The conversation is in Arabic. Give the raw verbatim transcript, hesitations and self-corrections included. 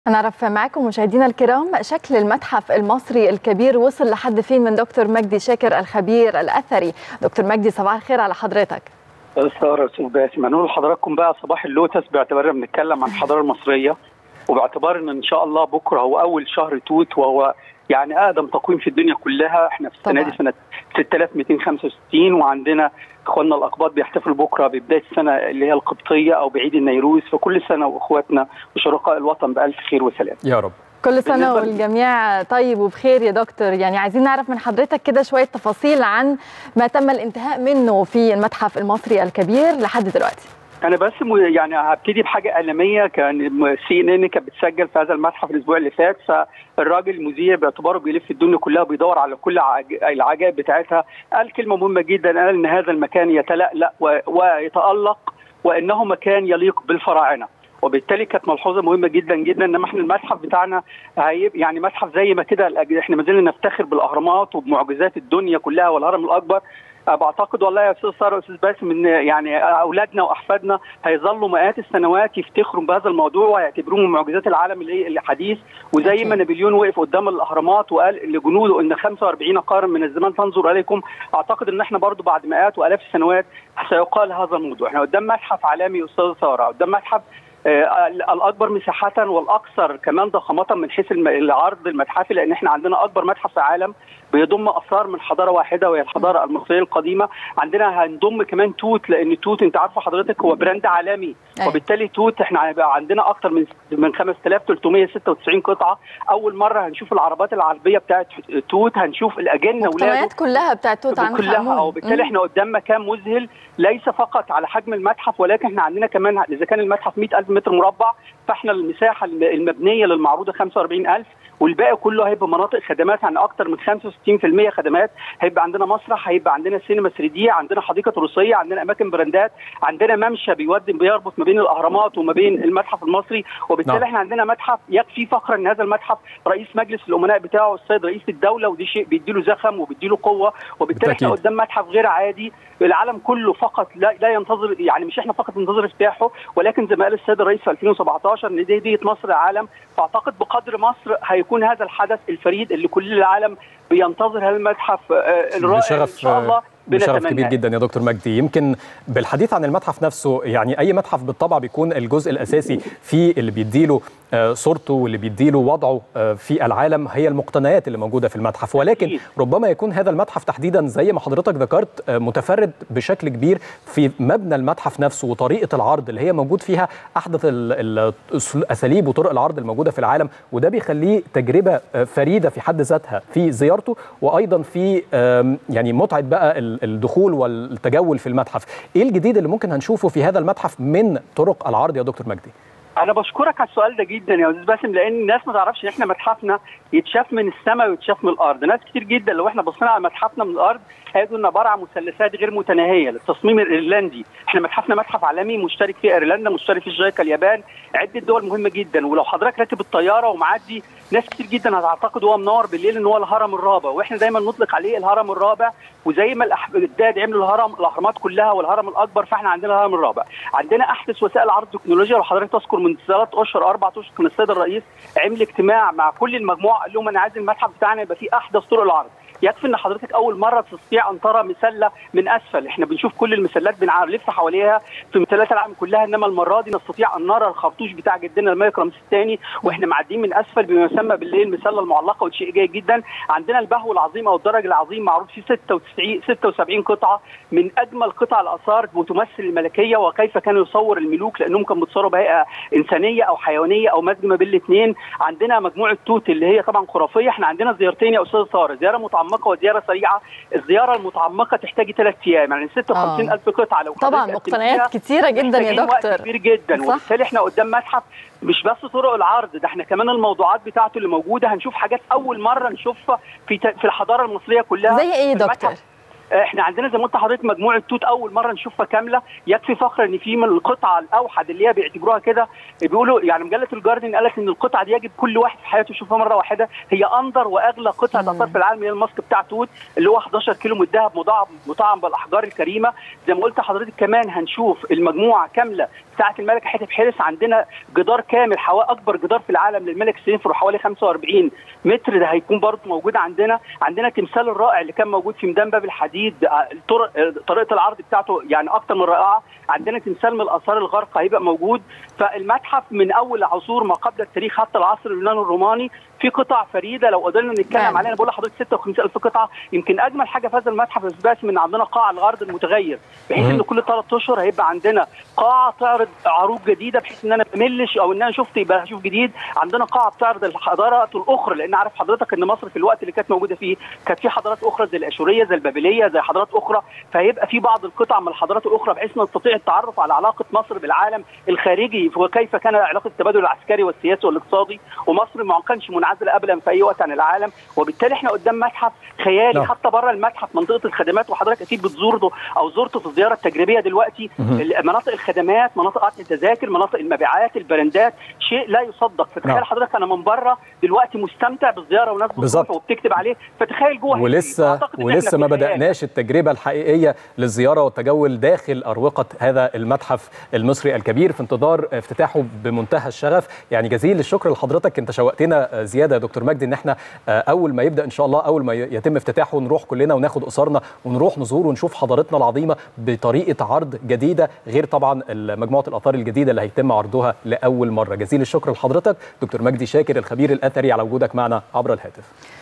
هنعرف معاكم مشاهدينا الكرام شكل المتحف المصري الكبير وصل لحد فين من دكتور مجدي شاكر الخبير الأثري. دكتور مجدي صباح الخير على حضرتك. سارة استاذ باسم، هنقول لحضراتكم بقى صباح اللوتس باعتبارنا بنتكلم عن الحضاره المصريه، وباعتبار ان ان شاء الله بكره هو اول شهر توت، وهو يعني اقدم تقويم في الدنيا كلها. احنا في السنه دي سنه ستة آلاف ومئتين وخمسة وستين، وعندنا اخواننا الاقباط بيحتفلوا بكره ببدايه السنه اللي هي القبطيه او بعيد النيروز، فكل سنه واخواتنا وشركاء الوطن بالف خير وسلام يا رب. كل سنه والجميع طيب وبخير يا دكتور. يعني عايزين نعرف من حضرتك كده شويه تفاصيل عن ما تم الانتهاء منه في المتحف المصري الكبير لحد دلوقتي. أنا بس يعني هبتدي بحاجة إعلامية. كان سي إن إن كانت بتسجل في هذا المتحف الأسبوع اللي فات، فالراجل المذيع باعتباره بيلف الدنيا كلها بيدور على كل العجائب بتاعتها، قال كلمة مهمة جدا، قال إن هذا المكان يتلألأ ويتألق وإنه مكان يليق بالفراعنة. وبالتالي كانت ملحوظه مهمه جدا جدا. انما احنا المتحف بتاعنا هيبقى يعني متحف زي ما كده، احنا ما زلنا نفتخر بالاهرامات وبمعجزات الدنيا كلها والهرم الاكبر. بعتقد والله يا استاذ ساره واستاذ باسم ان يعني اولادنا واحفادنا هيظلوا مئات السنوات يفتخروا بهذا الموضوع ويعتبروه من معجزات العالم الحديث. وزي ما نابليون وقف قدام الاهرامات وقال لجنوده ان خمسة وأربعين قرن من الزمان تنظر اليكم، اعتقد ان احنا برضو بعد مئات والاف السنوات سيقال هذا الموضوع. احنا قدام متحف عالمي استاذ ساره، قدام متحف آه الاكبر مساحه والاكثر كمان ضخامه من حيث العرض المتحفي، لان احنا عندنا اكبر متحف في العالم بيضم اثار من حضاره واحده وهي الحضاره المصريه القديمه. عندنا هنضم كمان توت، لان توت انت عارفه حضرتك هو براند عالمي، أي. وبالتالي توت احنا هيبقى عندنا اكثر من من خمسة آلاف وثلاثمئة وستة وتسعين قطعه. اول مره هنشوف العربات العربيه بتاعت توت، هنشوف الاجنه ولاده كلها بتاعت توت عنخ كلها، وبالتالي احنا قدام مكان مذهل ليس فقط على حجم المتحف، ولكن احنا عندنا كمان اذا كان المتحف مئة ألف متر مربع، فاحنا المساحه المبنيه للمعروضه خمسة وأربعين ألف، والباقي كله هيبقى مناطق خدمات، عن اكثر من خمسة وستين بالمئة خدمات. هيبقى عندنا مسرح، هيبقى عندنا سينما ثري دي، عندنا حديقه روسيه، عندنا اماكن براندات، عندنا ممشى بيودي بيربط ما بين الاهرامات وما بين المتحف المصري. وبالتالي نعم. احنا عندنا متحف يكفي فخرا ان هذا المتحف رئيس مجلس الامناء بتاعه السيد رئيس الدوله، ودي شيء بيديله زخم وبيديله قوه. وبالتالي احنا قدام متحف غير عادي. العالم كله فقط لا, لا ينتظر، يعني مش احنا فقط ننتظر افتتاحه، ولكن زي ما قال السيد الرئيس في ألفين وسبعطاشر ان دي هديه مصر العالم. فاعتقد بقدر مصر هيكون هذا الحدث الفريد اللي كل العالم بينتظر هذا المتحف الرائع ان شاء الله. بشرف كبير جدا يا دكتور مجدي. يمكن بالحديث عن المتحف نفسه، يعني اي متحف بالطبع بيكون الجزء الاساسي فيه اللي بيديله صورته واللي بيديله وضعه في العالم هي المقتنيات اللي موجوده في المتحف، ولكن ربما يكون هذا المتحف تحديدا زي ما حضرتك ذكرت متفرد بشكل كبير في مبنى المتحف نفسه وطريقه العرض اللي هي موجود فيها احدث الاساليب وطرق العرض الموجوده في العالم، وده بيخليه تجربه فريده في حد ذاتها في زيارته، وايضا في يعني متعه بقى الدخول والتجول في المتحف. ايه الجديد اللي ممكن هنشوفه في هذا المتحف من طرق العرض يا دكتور مجدي؟ أنا بشكرك على السؤال ده جدا يا أستاذ باسم، لأن الناس ما تعرفش إن إحنا متحفنا يتشاف من السماء ويتشاف من الأرض. ناس كتير جدا لو إحنا بصينا على متحفنا من الأرض هيجدوا إن عبارة عن مثلثات غير متناهية للتصميم الإيرلندي. إحنا متحفنا متحف عالمي مشترك فيه إيرلندا، مشترك فيه جايكا اليابان، عدة دول مهمة جدا. ولو حضرتك راكب الطيارة ومعدي، ناس كتير جدا هتعتقد هو منور بالليل إن هو الهرم الرابع، وإحنا دايما نطلق عليه الهرم الرابع. وزي ما الأجداد عملوا الهرم الأهرامات كلها والهرم الأكبر، فإحنا عندنا الهرم الرابع. عندنا أحدث وسائل عرض التكنولوجيا. لو حضرتك تذكر من ثلاث اشهر اربع اشهر كان السيد الرئيس عمل اجتماع مع كل المجموعه، قال لهم انا عايز المتحف بتاعنا يبقى فيه احدث طرق العرض. يكفي ان حضرتك اول مره تستطيع ان ترى مسله من اسفل. احنا بنشوف كل المسلات بنلف حواليها في مسلات العالم كلها، انما المره دي نستطيع ان نرى الخرطوش بتاع جدنا الملك رمسيس الثاني واحنا معديين من اسفل بما يسمى بالليل المسله المعلقه، وده شيء جيد جدا. عندنا البهو العظيم او الدرج العظيم معروض فيه ستة وسبعين قطعه من اجمل قطع الاثار وتمثل الملكيه وكيف كانوا يصور الملوك، لانهم كانوا بيتصوروا بهيئه انسانيه او حيوانيه او مزج ما بين الاثنين. عندنا مجموعه توت اللي هي طبعا خرافيه. احنا عندنا زيارتين يا استاذ ساره، زياره متعمقه وزياره سريعه. الزياره المتعمقه تحتاج ثلاث ايام، يعني ستة وخمسين ألف قطعه. لو طبعا مقتنيات كتيره جدا يا دكتور، كتير جدا. وبالتالي احنا قدام متحف مش بس طرق العرض، ده احنا كمان الموضوعات بتاعته اللي موجوده هنشوف حاجات اول مره نشوفها في في الحضاره المصريه كلها. زي ايه يا دكتور؟ احنا عندنا زي ما قلت لحضرتك مجموعه توت اول مره نشوفها كامله، يكفي فخر ان في من القطعه الاوحد اللي هي بيعتبروها كده، بيقولوا يعني مجله الجارديان قالت ان القطعه دي يجب كل واحد في حياته يشوفها مره واحده، هي اندر واغلى قطعه اثار في العالم، هي الماسك بتاع توت اللي هو حداشر كيلو من الذهب مطعم مطعم بالاحجار الكريمه. زي ما قلت لحضرتك كمان هنشوف المجموعه كامله ساعه الملكه حتحورس، عندنا جدار كامل حوالي اكبر جدار في العالم للملك سينفرو حوالي خمسة وأربعين متر، ده هيكون برضه موجود عندنا. عندنا تمثال الرائع اللي كان موجود في ميدان باب الحديد، طريقه العرض بتاعته يعني اكتر من رائعه. عندنا تمثال من الاثار الغارقه هيبقى موجود. فالمتحف من اول عصور ما قبل التاريخ حتى العصر اليوناني الروماني في قطع فريده لو قدرنا نتكلم عليها. بقول لحضرتك ستة وخمسين ألف قطعه. يمكن اجمل حاجه في هذا المتحف بس باسم ان عندنا قاعه العرض المتغير، بحيث ان كل ثلاث اشهر هيبقى عندنا قاعه تعرض عروض جديده، بحيث ان انا ما املش او ان انا شفت يبقى هشوف جديد. عندنا قاعه بتعرض الحضارات الاخرى، لان عارف حضرتك ان مصر في الوقت اللي كانت موجوده فيه كانت في حضارات اخرى زي الاشوريه زي البابليه زي حضارات اخرى، فهيبقى في بعض القطع من الحضارات الاخرى بحيث نستطيع التعرف على علاقه مصر بالعالم الخارجي وكيف كان علاقه التبادل العسكري والسياسي والاقتصادي، ومصر ما كانش منعزله ابدا في اي وقت عن العالم. وبالتالي احنا قدام متحف خيالي. لا. حتى بره المتحف منطقه الخدمات، وحضرتك اكيد بتزورته او زرته في الزياره التجريبيه دلوقتي، مناطق الخدمات، مناطق قطع التذاكر، مناطق المبيعات، البراندات، شيء لا يصدق. فتخيل حضرتك انا من بره دلوقتي مستمتع بالزياره وناس بتروح وبتكتب عليه، فتخيل جوه. ولسه ولسه ما بدأناش التجربه الحقيقيه للزياره والتجول داخل اروقه هذا المتحف المصري الكبير، في انتظار افتتاحه بمنتهى الشغف. يعني جزيل الشكر لحضرتك، انت شوقتنا زياده يا دكتور مجدي ان احنا اول ما يبدا ان شاء الله، اول ما يتم افتتاحه نروح كلنا وناخد اسرنا ونروح نزور ونشوف حضارتنا العظيمه بطريقه عرض جديده، غير طبعا مجموعه الاثار الجديده اللي هيتم عرضها لاول مره. جزيل الشكر لحضرتك دكتور مجدي شاكر الخبير الاثري على وجودك معنا عبر الهاتف.